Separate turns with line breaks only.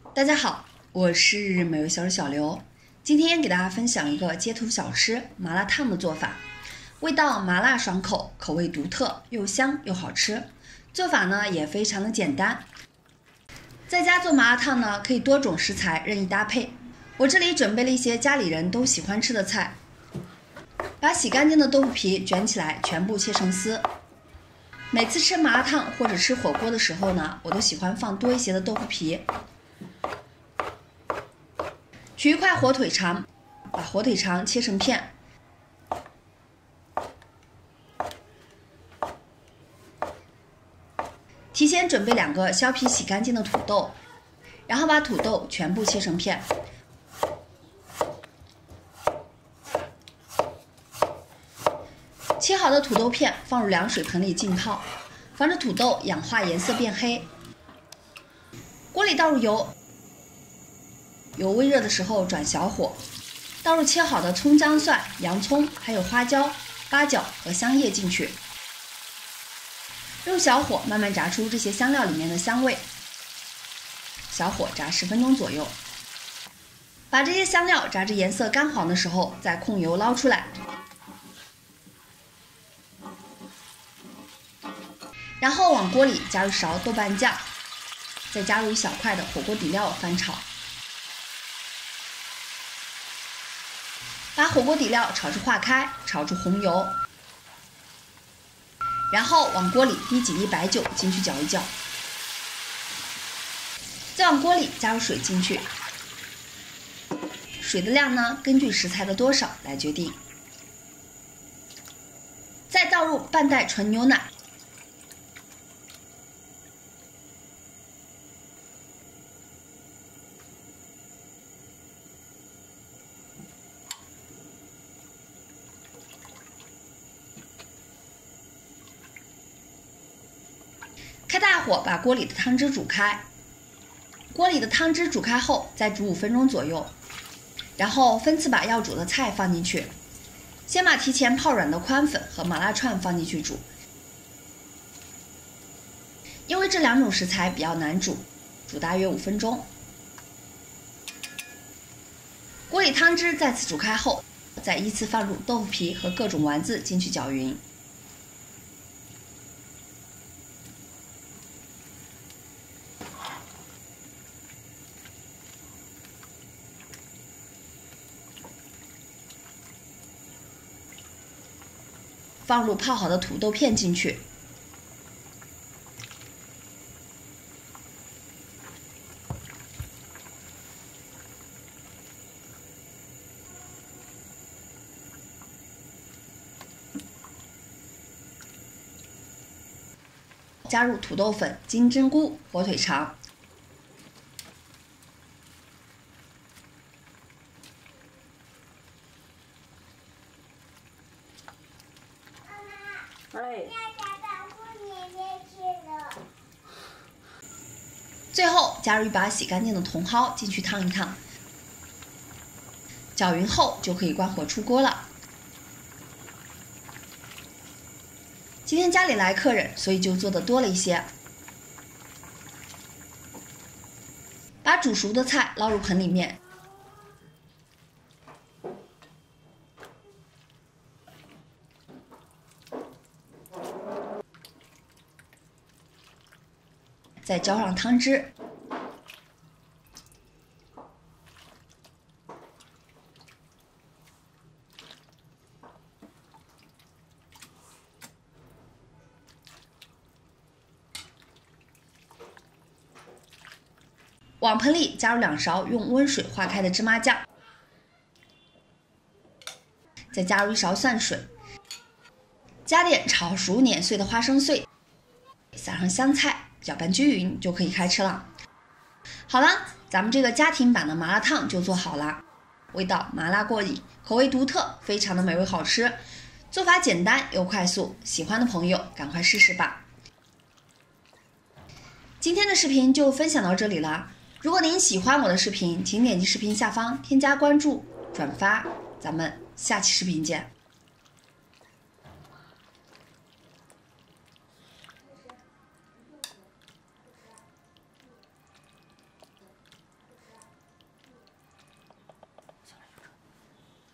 大家好，我是美味小吃小刘，今天给大家分享一个街头小吃麻辣烫的做法，味道麻辣爽口，口味独特，又香又好吃。做法呢也非常的简单，在家做麻辣烫呢可以多种食材任意搭配。我这里准备了一些家里人都喜欢吃的菜，把洗干净的豆腐皮卷起来，全部切成丝。每次吃麻辣烫或者吃火锅的时候呢，我都喜欢放多一些的豆腐皮。取一块火腿肠，把火腿肠切成片，提前准备2个削皮洗干净的土豆，然后把土豆全部切成片。切好的土豆片放入凉水盆里浸泡，防止土豆氧化颜色变黑。锅里倒入油，油微热的时候转小火，倒入切好的葱姜蒜、洋葱，还有花椒、八角和香叶进去，用小火慢慢炸出这些香料里面的香味，小火炸10分钟左右。把这些香料炸至颜色干黄的时候，再控油捞出来，然后往锅里加入勺豆瓣酱，再加入1小块的火锅底料翻炒，把火锅底料炒至化开，炒出红油，然后往锅里滴几滴白酒进去搅一搅，再往锅里加入水进去，水的量呢根据食材的多少来决定，再倒入半袋纯牛奶，开大火把锅里的汤汁煮开，锅里的汤汁煮开后再煮5分钟左右，然后分次把要煮的菜放进去，先把提前泡软的宽粉和麻辣串放进去煮，因为这2种食材比较难煮，煮大约5分钟。锅里汤汁再次煮开后，再依次放入豆腐皮和各种丸子进去搅匀。放入泡好的土豆片进去，加入土豆粉、金针菇、火腿肠，最后加入1把洗干净的茼蒿进去烫一烫，搅匀后就可以关火出锅了。今天家里来客人，所以就做的多了一些。把煮熟的菜捞入盆里面，再浇上汤汁，往盆里加入2勺用温水化开的芝麻酱，再加入1勺蒜水，加点炒熟碾碎的花生碎，撒上香菜，搅拌均匀就可以开吃了。好了，咱们这个家庭版的麻辣烫就做好了，味道麻辣过瘾，口味独特，非常的美味好吃，做法简单又快速，喜欢的朋友赶快试试吧。今天的视频就分享到这里了，如果您喜欢我的视频，请点击视频下方添加关注、转发，咱们下期视频见。